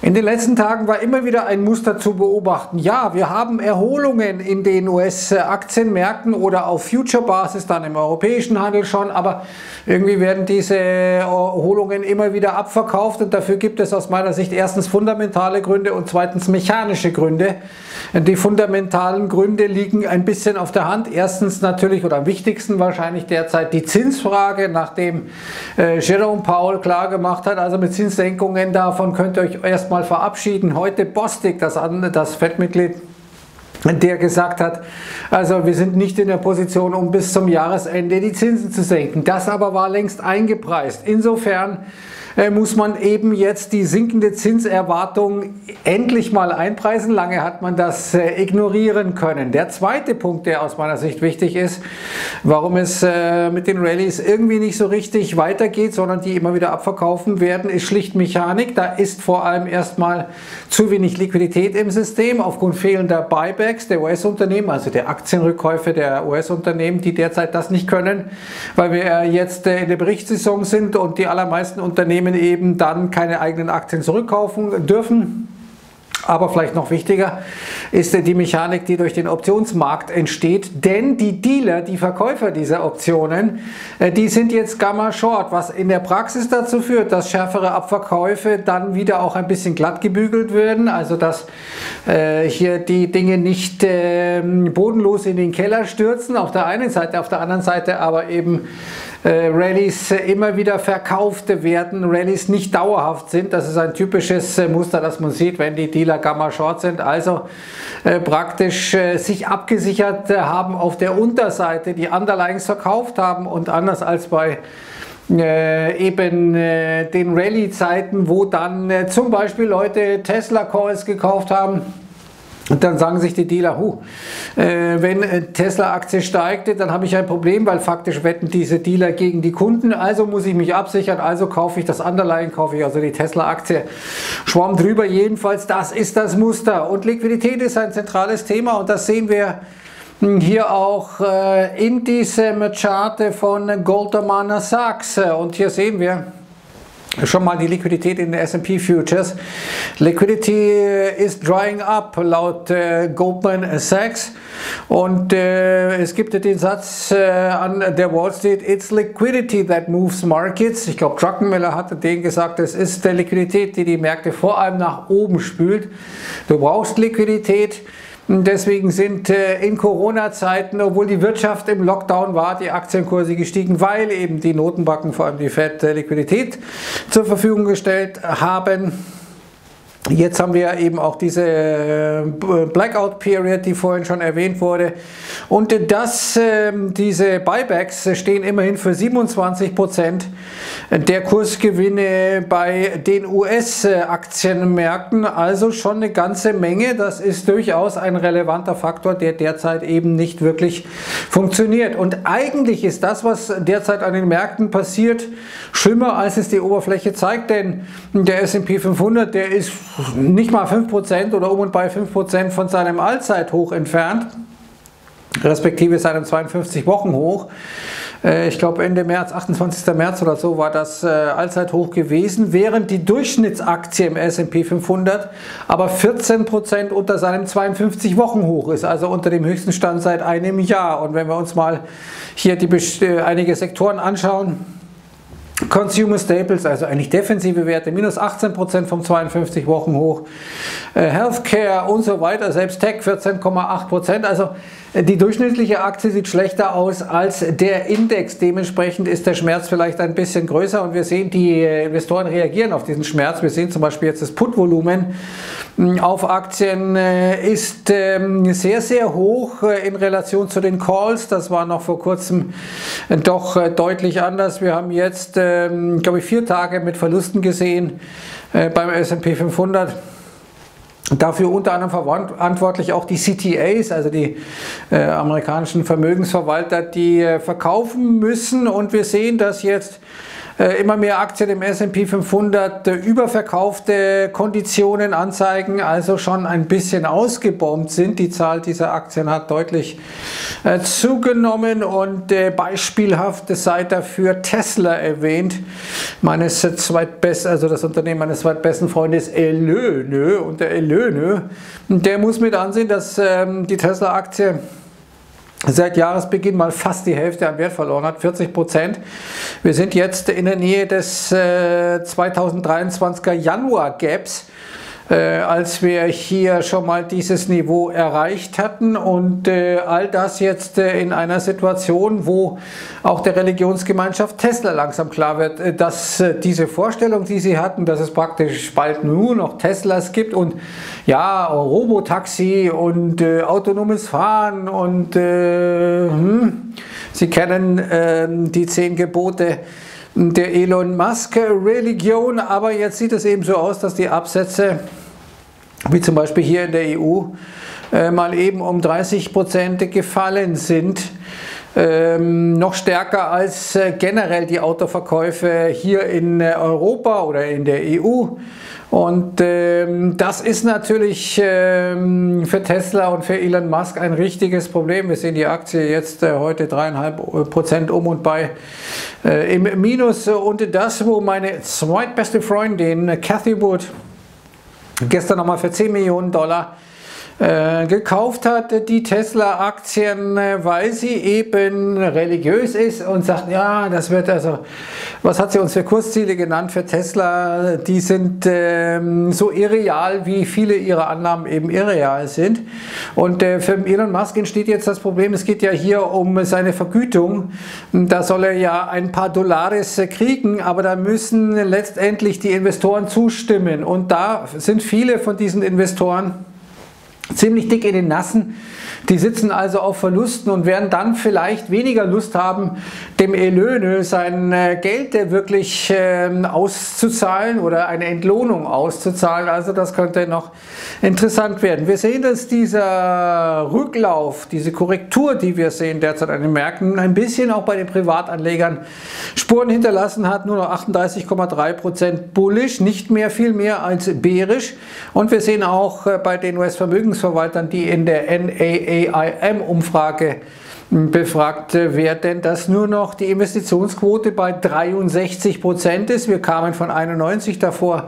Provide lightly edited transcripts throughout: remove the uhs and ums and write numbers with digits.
In den letzten Tagen war immer wieder ein Muster zu beobachten. Ja, wir haben Erholungen in den US-Aktienmärkten oder auf Future-Basis, dann im europäischen Handel schon, aber irgendwie werden diese Erholungen immer wieder abverkauft und dafür gibt es aus meiner Sicht erstens fundamentale Gründe und zweitens mechanische Gründe. Die fundamentalen Gründe liegen ein bisschen auf der Hand. Erstens natürlich oder am wichtigsten wahrscheinlich derzeit die Zinsfrage, nachdem Jerome Powell klargemacht hat, also mit Zinssenkungen, davon könnt ihr euch erstmal verabschieden. Heute Bostic, das Fed-Mitglied, der gesagt hat, also wir sind nicht in der Position, um bis zum Jahresende die Zinsen zu senken. Das aber war längst eingepreist. Insofern muss man eben jetzt die sinkende Zinserwartung endlich mal einpreisen. Lange hat man das ignorieren können. Der zweite Punkt, der aus meiner Sicht wichtig ist, warum es mit den Rallyes irgendwie nicht so richtig weitergeht, sondern die immer wieder abverkaufen werden, ist schlicht Mechanik. Da ist vor allem erstmal zu wenig Liquidität im System aufgrund fehlender Buybacks der US-Unternehmen, also der Aktienrückkäufe der US-Unternehmen, die derzeit das nicht können, weil wir jetzt in der Berichtssaison sind und die allermeisten Unternehmen eben dann keine eigenen Aktien zurückkaufen dürfen. Aber vielleicht noch wichtiger ist die Mechanik, die durch den Optionsmarkt entsteht, denn die Dealer, die Verkäufer dieser Optionen, die sind jetzt Gamma Short, was in der Praxis dazu führt, dass schärfere Abverkäufe dann wieder auch ein bisschen glatt gebügelt werden, also dass hier die Dinge nicht bodenlos in den Keller stürzen, auf der einen Seite, auf der anderen Seite aber eben Rallyes immer wieder verkauft werden, Rallyes nicht dauerhaft sind. Das ist ein typisches Muster, das man sieht, wenn die Dealer Gamma Short sind, also praktisch sich abgesichert haben auf der Unterseite, die Underlyings verkauft haben und anders als bei eben den Rallye-Zeiten, wo dann zum Beispiel Leute Tesla Calls gekauft haben. Und dann sagen sich die Dealer, wenn Tesla-Aktie steigt, dann habe ich ein Problem, weil faktisch wetten diese Dealer gegen die Kunden, also muss ich mich absichern, also kaufe ich das Underlying, kaufe ich also die Tesla-Aktie. Schwamm drüber, jedenfalls, das ist das Muster. Und Liquidität ist ein zentrales Thema und das sehen wir hier auch in diesem Chart von Goldman Sachs. Und hier sehen wir schon mal die Liquidität in den S&P Futures. Liquidity is drying up laut Goldman Sachs und es gibt den Satz an der Wall Street, it's liquidity that moves markets. Ich glaube, Druckenmiller hatte den gesagt, es ist der Liquidität, die die Märkte vor allem nach oben spült. Du brauchst Liquidität. Deswegen sind in Corona-Zeiten, obwohl die Wirtschaft im Lockdown war, die Aktienkurse gestiegen, weil eben die Notenbanken, vor allem die Fed, Liquidität zur Verfügung gestellt haben. Jetzt haben wir eben auch diese Blackout-Period, die vorhin schon erwähnt wurde. Und diese Buybacks stehen immerhin für 27% der Kursgewinne bei den US-Aktienmärkten. Also schon eine ganze Menge. Das ist durchaus ein relevanter Faktor, der derzeit eben nicht wirklich funktioniert. Und eigentlich ist das, was derzeit an den Märkten passiert, schlimmer, als es die Oberfläche zeigt. Denn der S&P 500, der ist nicht mal 5% oder um und bei 5% von seinem Allzeithoch entfernt, respektive seinem 52-Wochen-Hoch. Ich glaube Ende März, 28. März oder so war das Allzeithoch gewesen, während die Durchschnittsaktie im S&P 500 aber 14% unter seinem 52-Wochen-Hoch ist, also unter dem höchsten Stand seit einem Jahr. Und wenn wir uns mal hier einige Sektoren anschauen, Consumer Staples, also eigentlich defensive Werte, minus 18% vom 52-Wochen-Hoch, Healthcare und so weiter, selbst Tech 14,8%, also die durchschnittliche Aktie sieht schlechter aus als der Index, dementsprechend ist der Schmerz vielleicht ein bisschen größer und wir sehen, die Investoren reagieren auf diesen Schmerz. Wir sehen zum Beispiel jetzt das Put-Volumen auf Aktien ist sehr, sehr hoch in Relation zu den Calls. Das war noch vor kurzem doch deutlich anders. Wir haben jetzt, glaube ich, 4 Tage mit Verlusten gesehen beim S&P 500. Dafür unter anderem verantwortlich auch die CTAs, also die amerikanischen Vermögensverwalter, die verkaufen müssen. Und wir sehen, dass jetzt immer mehr Aktien im S&P 500 überverkaufte Konditionen anzeigen, also schon ein bisschen ausgebombt sind. Die Zahl dieser Aktien hat deutlich zugenommen und beispielhaft sei dafür Tesla erwähnt, meines zweitbesten, also das Unternehmen meines zweitbesten Freundes Elöne, und der Elöne, der muss mit ansehen, dass die Tesla-Aktie seit Jahresbeginn mal fast die Hälfte an Wert verloren hat, 40%. Wir sind jetzt in der Nähe des 2023er Januar-Gaps, als wir hier schon mal dieses Niveau erreicht hatten, und all das jetzt in einer Situation, wo auch der Religionsgemeinschaft Tesla langsam klar wird, dass diese Vorstellung, die sie hatten, dass es praktisch bald nur noch Teslas gibt und ja, Robotaxi und autonomes Fahren und Sie kennen die 10 Gebote der Elon Musk Religion, aber jetzt sieht es eben so aus, dass die Absätze, wie zum Beispiel hier in der EU, mal eben um 30% gefallen sind. Noch stärker als generell die Autoverkäufe hier in Europa oder in der EU. Und das ist natürlich für Tesla und für Elon Musk ein richtiges Problem. Wir sehen die Aktie jetzt heute 3,5% um und bei im Minus. Und das, wo meine zweitbeste Freundin Cathie Wood gestern nochmal für 10 Millionen Dollar gekauft hat, die Tesla-Aktien, weil sie eben religiös ist und sagt, ja, das wird also, was hat sie uns für Kursziele genannt für Tesla, die sind so irreal, wie viele ihrer Annahmen eben irreal sind. Und für Elon Musk entsteht jetzt das Problem, es geht ja hier um seine Vergütung, da soll er ja ein paar Dollares kriegen, aber da müssen letztendlich die Investoren zustimmen, und da sind viele von diesen Investoren ziemlich dick in den Nassen. Die sitzen also auf Verlusten und werden dann vielleicht weniger Lust haben, dem Elöne sein Geld wirklich auszuzahlen oder eine Entlohnung auszuzahlen. Also das könnte noch interessant werden. Wir sehen, dass dieser Rücklauf, diese Korrektur, die wir sehen derzeit an den Märkten, ein bisschen auch bei den Privatanlegern Spuren hinterlassen hat. Nur noch 38,3% bullish, nicht mehr, viel mehr als bärisch. Und wir sehen auch bei den US-Vermögensverwaltern, die in der NAAIM-Umfrage befragt werden, dass nur noch die Investitionsquote bei 63% ist. Wir kamen von 91, davor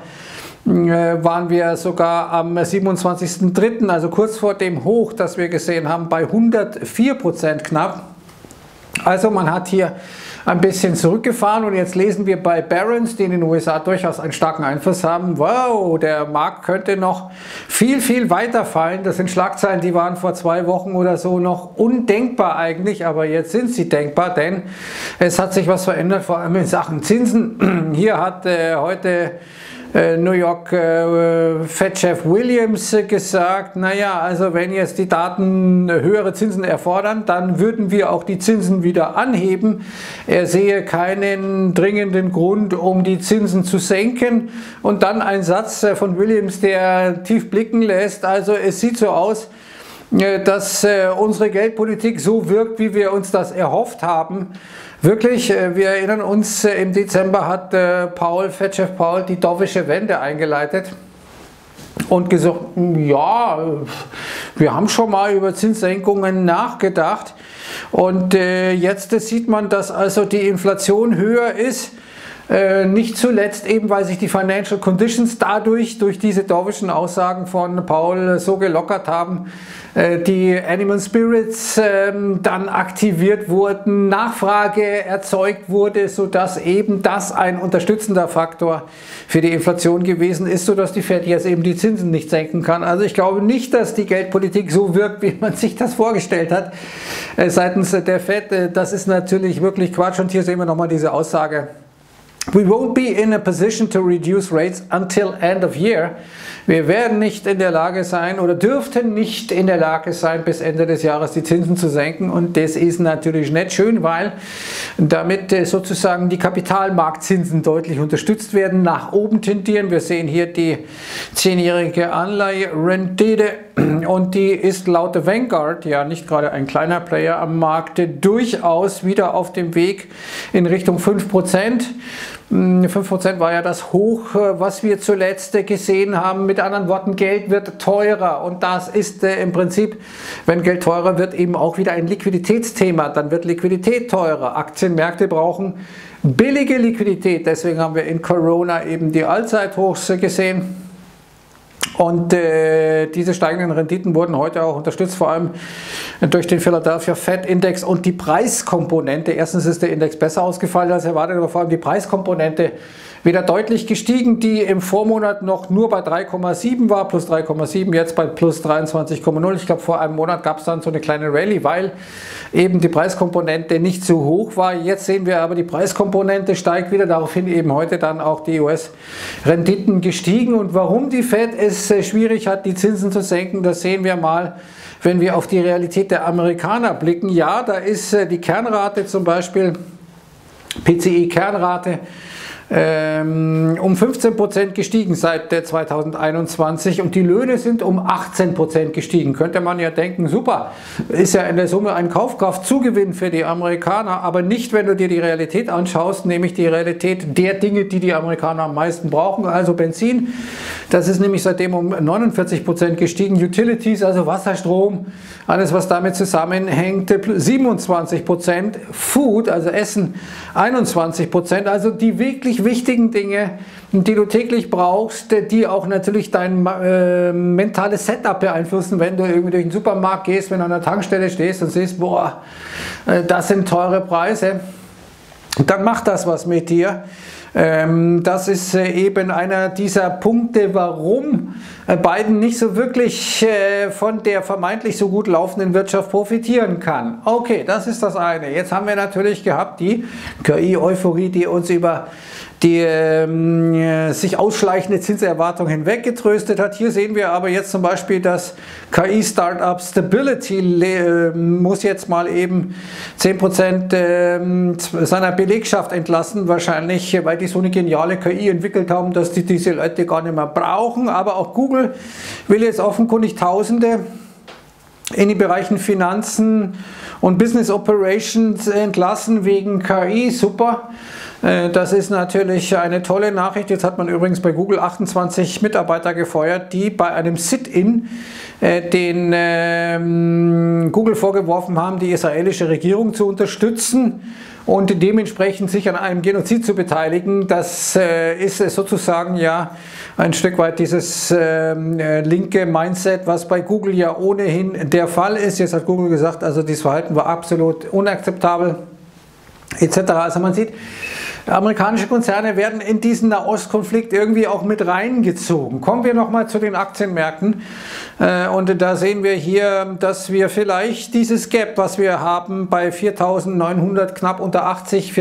waren wir sogar am 27.03., also kurz vor dem Hoch, das wir gesehen haben, bei 104% knapp. Also man hat hier ein bisschen zurückgefahren, und jetzt lesen wir bei Barron's, die in den USA durchaus einen starken Einfluss haben, wow, der Markt könnte noch viel, viel weiter fallen. Das sind Schlagzeilen, die waren vor 2 Wochen oder so noch undenkbar eigentlich, aber jetzt sind sie denkbar, denn es hat sich was verändert, vor allem in Sachen Zinsen. Hier hat heute New York Fed-Chef Williams gesagt, naja, also wenn jetzt die Daten höhere Zinsen erfordern, dann würden wir auch die Zinsen wieder anheben. Er sehe keinen dringenden Grund, um die Zinsen zu senken. Und dann ein Satz von Williams, der tief blicken lässt, also es sieht so aus, dass unsere Geldpolitik so wirkt, wie wir uns das erhofft haben. Wirklich, wir erinnern uns, im Dezember hat Fed-Chef Powell die dovische Wende eingeleitet und gesagt, ja, wir haben schon mal über Zinssenkungen nachgedacht, und jetzt sieht man, dass also die Inflation höher ist. Nicht zuletzt eben, weil sich die Financial Conditions durch diese dovischen Aussagen von Powell so gelockert haben, die Animal Spirits dann aktiviert wurden, Nachfrage erzeugt wurde, sodass eben das ein unterstützender Faktor für die Inflation gewesen ist, sodass die Fed jetzt eben die Zinsen nicht senken kann. Also ich glaube nicht, dass die Geldpolitik so wirkt, wie man sich das vorgestellt hat seitens der Fed. Das ist natürlich wirklich Quatsch, und hier sehen wir nochmal diese Aussage. We won't be in a position to reduce rates until end of year. Wir werden nicht in der Lage sein oder dürften nicht in der Lage sein, bis Ende des Jahres die Zinsen zu senken. Und das ist natürlich nicht schön, weil damit sozusagen die Kapitalmarktzinsen deutlich unterstützt werden, nach oben tendieren. Wir sehen hier die 10-jährige Anleiherendite, und die ist laut der Vanguard, ja nicht gerade ein kleiner Player am Markt, durchaus wieder auf dem Weg in Richtung 5%. 5% war ja das Hoch, was wir zuletzt gesehen haben. Mit anderen Worten, Geld wird teurer und das ist im Prinzip, wenn Geld teurer wird, eben auch wieder ein Liquiditätsthema. Dann wird Liquidität teurer. Aktienmärkte brauchen billige Liquidität. Deswegen haben wir in Corona eben die Allzeithochs gesehen. Und diese steigenden Renditen wurden heute auch unterstützt, vor allem durch den Philadelphia Fed Index und die Preiskomponente. Erstens ist der Index besser ausgefallen als erwartet, aber vor allem die Preiskomponente wieder deutlich gestiegen, die im Vormonat noch nur bei 3,7 war, plus 3,7, jetzt bei plus 23,0. Ich glaube, vor einem Monat gab es dann so eine kleine Rallye, weil eben die Preiskomponente nicht so hoch war. Jetzt sehen wir aber, die Preiskomponente steigt wieder, daraufhin eben heute dann auch die US-Renditen gestiegen. Und warum die Fed es schwierig hat, die Zinsen zu senken, das sehen wir mal, wenn wir auf die Realität der Amerikaner blicken. Ja, da ist die Kernrate zum Beispiel, PCE-Kernrate, um 15% gestiegen seit 2021 und die Löhne sind um 18% gestiegen. Könnte man ja denken, super, ist ja in der Summe ein Kaufkraftzugewinn für die Amerikaner, aber nicht, wenn du dir die Realität anschaust, nämlich die Realität der Dinge, die die Amerikaner am meisten brauchen, also Benzin. Das ist nämlich seitdem um 49% gestiegen, Utilities, also Wasser, Strom, alles was damit zusammenhängt, 27%, Food, also Essen, 21%, also die wirklich wichtigen Dinge, die du täglich brauchst, die auch natürlich dein mentales Setup beeinflussen, wenn du irgendwie durch den Supermarkt gehst, wenn du an der Tankstelle stehst und siehst, boah, das sind teure Preise, dann macht das was mit dir. Das ist eben einer dieser Punkte, warum Biden nicht so wirklich von der vermeintlich so gut laufenden Wirtschaft profitieren kann. Okay, das ist das eine. Jetzt haben wir natürlich gehabt die KI-Euphorie, die uns über die sich ausschleichende Zinserwartung hinweggetröstet hat. Hier sehen wir aber jetzt zum Beispiel, dass KI-Startup Stability muss jetzt mal eben 10% seiner Belegschaft entlassen, wahrscheinlich, weil die so eine geniale KI entwickelt haben, dass die diese Leute gar nicht mehr brauchen. Aber auch Google will jetzt offenkundig Tausende in den Bereichen Finanzen und Business Operations entlassen wegen KI. Super. Das ist natürlich eine tolle Nachricht. Jetzt hat man übrigens bei Google 28 Mitarbeiter gefeuert, die bei einem Sit-in den Google vorgeworfen haben, die israelische Regierung zu unterstützen und dementsprechend sich an einem Genozid zu beteiligen. Das ist sozusagen ja ein Stück weit dieses linke Mindset, was bei Google ja ohnehin der Fall ist. Jetzt hat Google gesagt, also dieses Verhalten war absolut unakzeptabel etc. Also man sieht, amerikanische Konzerne werden in diesen Nahostkonflikt irgendwie auch mit reingezogen. Kommen wir nochmal zu den Aktienmärkten und da sehen wir hier, dass wir vielleicht dieses Gap, was wir haben bei 4.900, knapp unter 80,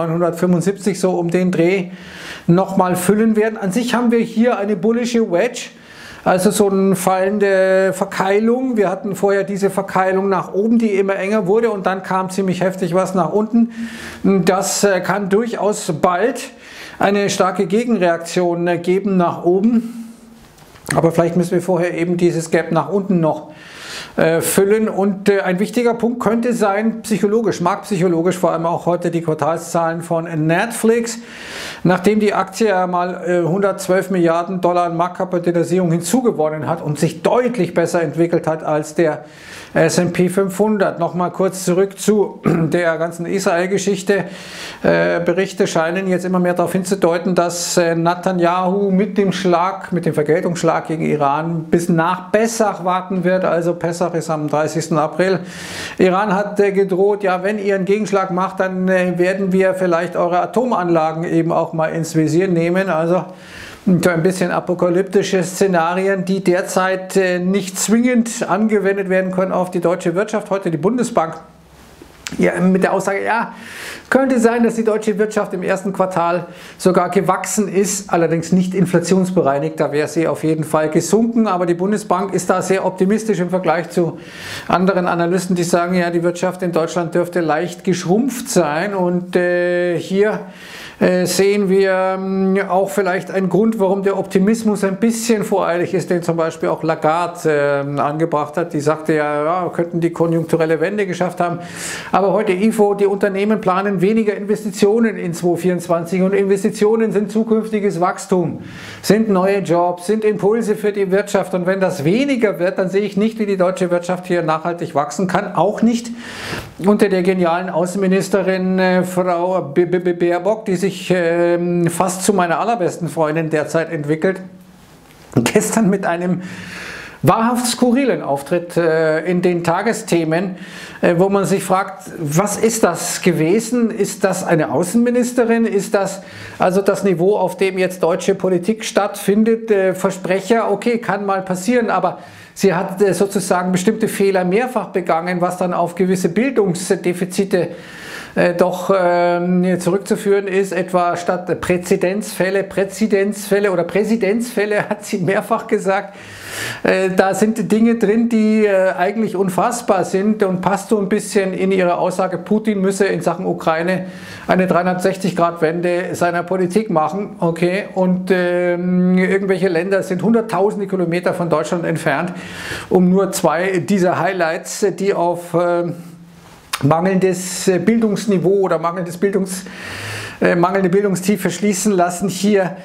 4.975 so um den Dreh, nochmal füllen werden. An sich haben wir hier eine bullische Wedge, also so eine fallende Verkeilung. Wir hatten vorher diese Verkeilung nach oben, die immer enger wurde und dann kam ziemlich heftig was nach unten. Das kann durchaus bald eine starke Gegenreaktion geben nach oben. Aber vielleicht müssen wir vorher eben dieses Gap nach unten noch füllen und ein wichtiger Punkt könnte sein, psychologisch, marktpsychologisch, vor allem auch heute die Quartalszahlen von Netflix. Nachdem die Aktie ja mal 112 Milliarden Dollar an Marktkapitalisierung hinzugewonnen hat und sich deutlich besser entwickelt hat als der S&P 500. Nochmal kurz zurück zu der ganzen Israel-Geschichte. Berichte scheinen jetzt immer mehr darauf hinzudeuten, dass Netanyahu mit dem Vergeltungsschlag gegen Iran bis nach Pessach warten wird. Also Pessach ist am 30. April. Iran hat gedroht, ja, wenn ihr einen Gegenschlag macht, dann werden wir vielleicht eure Atomanlagen eben auch mal ins Visier nehmen. Also ein bisschen apokalyptische Szenarien, die derzeit nicht zwingend angewendet werden können auf die deutsche Wirtschaft. Heute die Bundesbank ja, mit der Aussage, ja, könnte sein, dass die deutsche Wirtschaft im ersten Quartal sogar gewachsen ist, allerdings nicht inflationsbereinigt, da wäre sie auf jeden Fall gesunken, aber die Bundesbank ist da sehr optimistisch im Vergleich zu anderen Analysten, die sagen, ja, die Wirtschaft in Deutschland dürfte leicht geschrumpft sein und hier sehen wir auch vielleicht einen Grund, warum der Optimismus ein bisschen voreilig ist, den zum Beispiel auch Lagarde angebracht hat. Die sagte ja, wir könnten die konjunkturelle Wende geschafft haben. Aber heute IFO, die Unternehmen planen weniger Investitionen in 2024 und Investitionen sind zukünftiges Wachstum, sind neue Jobs, sind Impulse für die Wirtschaft. Und wenn das weniger wird, dann sehe ich nicht, wie die deutsche Wirtschaft hier nachhaltig wachsen kann. Auch nicht unter der genialen Außenministerin Frau Baerbock, die sich fast zu meiner allerbesten Freundin derzeit entwickelt. Gestern mit einem wahrhaft skurrilen Auftritt in den Tagesthemen, wo man sich fragt, was ist das gewesen? Ist das eine Außenministerin? Ist das also das Niveau, auf dem jetzt deutsche Politik stattfindet? Versprecher, okay, kann mal passieren, aber sie hat sozusagen bestimmte Fehler mehrfach begangen, was dann auf gewisse Bildungsdefizite doch zurückzuführen ist, etwa statt Präzedenzfälle oder Präsidenzfälle, hat sie mehrfach gesagt. Da sind Dinge drin, die eigentlich unfassbar sind und passt so ein bisschen in ihre Aussage, Putin müsse in Sachen Ukraine eine 360-Grad-Wende seiner Politik machen. Okay, und irgendwelche Länder sind hunderttausende Kilometer von Deutschland entfernt, um nur zwei dieser Highlights, die auf mangelndes Bildungsniveau oder mangelnde Bildungstiefe schließen lassen, hier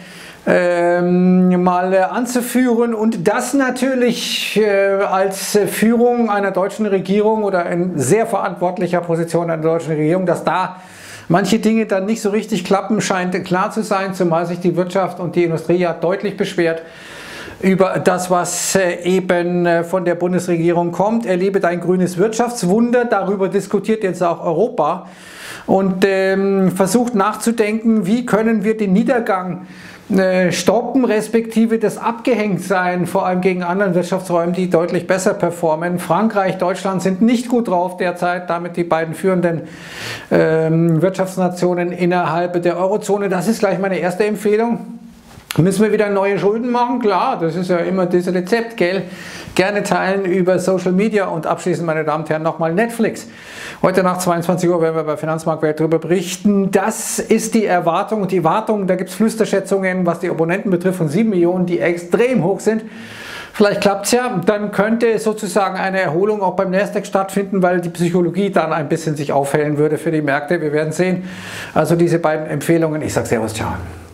mal anzuführen, und das natürlich als Führung einer deutschen Regierung oder in sehr verantwortlicher Position einer deutschen Regierung, dass da manche Dinge dann nicht so richtig klappen, scheint klar zu sein, zumal sich die Wirtschaft und die Industrie ja deutlich beschwert über das, was eben von der Bundesregierung kommt. Erlebe ein grünes Wirtschaftswunder, darüber diskutiert jetzt auch Europa und versucht nachzudenken, wie können wir den Niedergang stoppen, respektive das Abgehängtsein, vor allem gegen anderen Wirtschaftsräumen, die deutlich besser performen. Frankreich, Deutschland sind nicht gut drauf derzeit, damit die beiden führenden Wirtschaftsnationen innerhalb der Eurozone. Das ist gleich meine erste Empfehlung. Müssen wir wieder neue Schulden machen? Klar, das ist ja immer dieses Rezept, gell? Gerne teilen über Social Media und abschließend, meine Damen und Herren, nochmal Netflix. Heute nach 22 Uhr werden wir bei Finanzmarktwelt darüber berichten. Das ist die Erwartung und die Wartung, da gibt es Flüsterschätzungen, was die Abonnenten betrifft, von 7 Millionen, die extrem hoch sind. Vielleicht klappt es ja, dann könnte sozusagen eine Erholung auch beim Nasdaq stattfinden, weil die Psychologie dann ein bisschen sich aufhellen würde für die Märkte. Wir werden sehen. Also diese beiden Empfehlungen. Ich sage Servus, ciao.